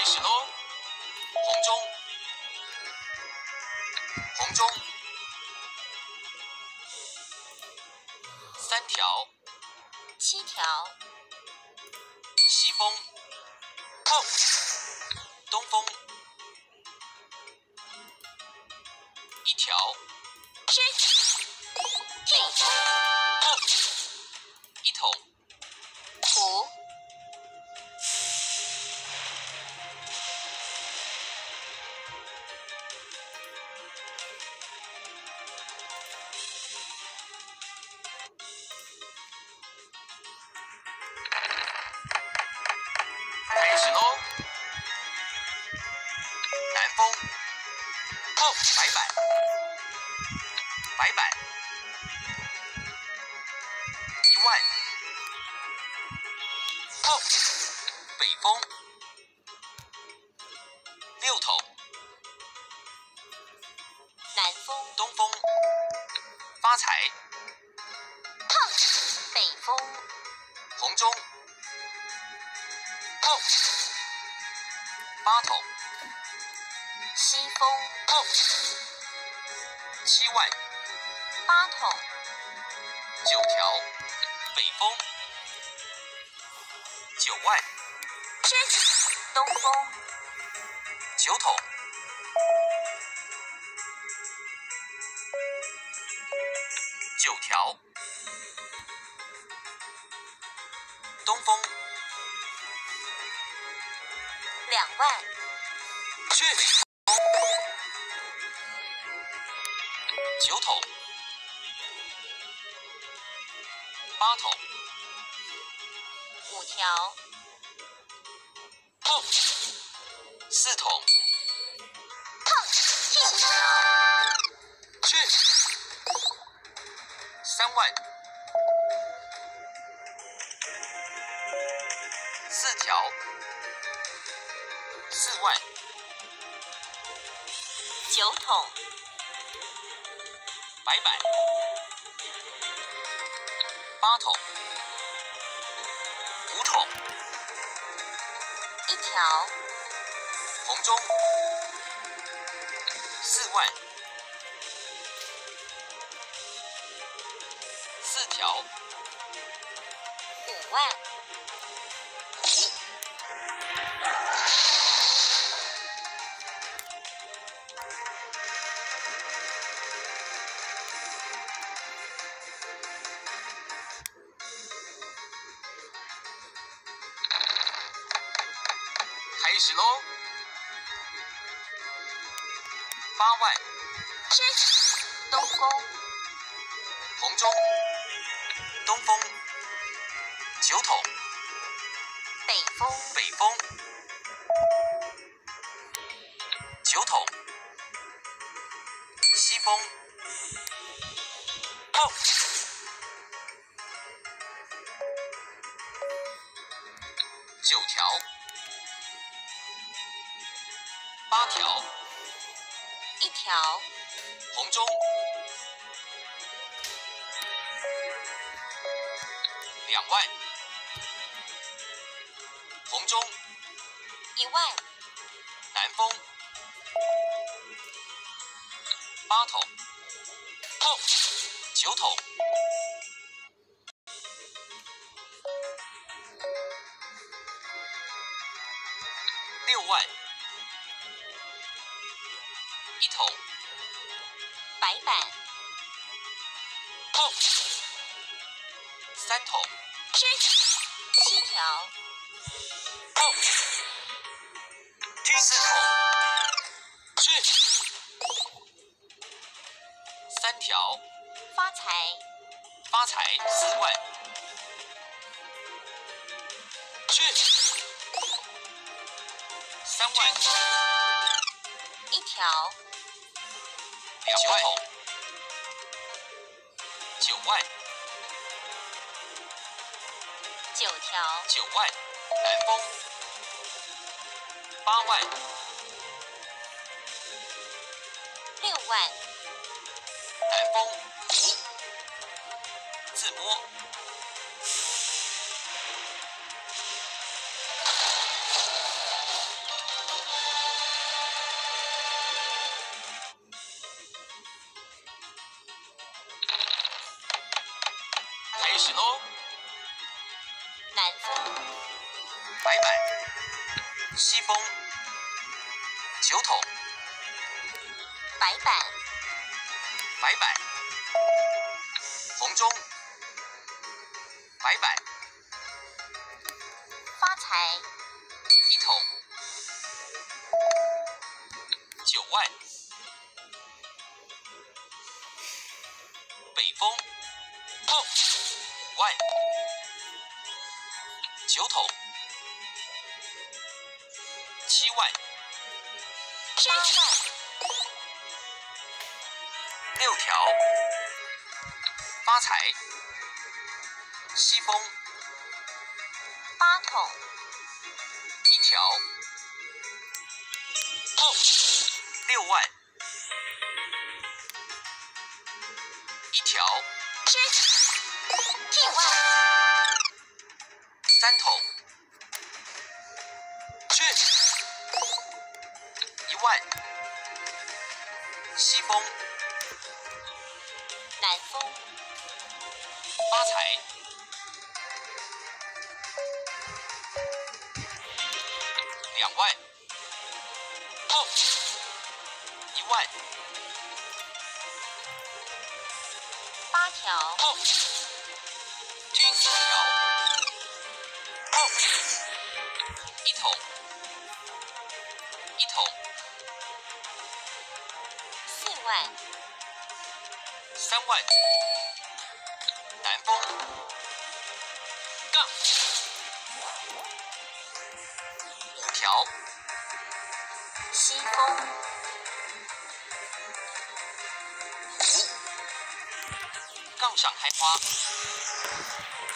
开始喽！红中，红中，3条 ，7条， 西风，碰，东风，1条吃，进， 碰，1筒 5， 开始喽！南风，碰白板，白板，1万，碰北风，6筒南风， 东风发财， 碰，北风， 红中，碰8筒西风， 碰7万 8筒， 9条北风9万吃，东风， 9筒9条东风 2万， 去9筒8筒 5条， 碰4筒碰，进， 去3万4条4万 9筒， 白板8筒5筒 1条， 红中4万4条 5万， 开始喽！8万吃，东风， 红中东风9筒北风， 北风9筒西风碰9条8条 1条， 红中2万红中 1万， 南风8筒碰9筒6万1筒白板， 碰3筒吃，7条， 碰4筒去3条发财， 发财4万去3万 1条， 2万9万 9条， 9万南风8万 6万， 南风5自摸始喽！ 南风， 白板，西风，酒桶， 白板， 白板，红中，白板， 发财， 一桶，9万，北风，后，5万，酒桶，7万， 8万， 6条，发财，西风 8桶， 1条，后6万， 1条 10万， 3桶，去1万，西风南风， 发财2万，后1万， 8条， 后去4条，后1桶1桶 4万， 3万，南风杠5条， 西风， 5杠上开花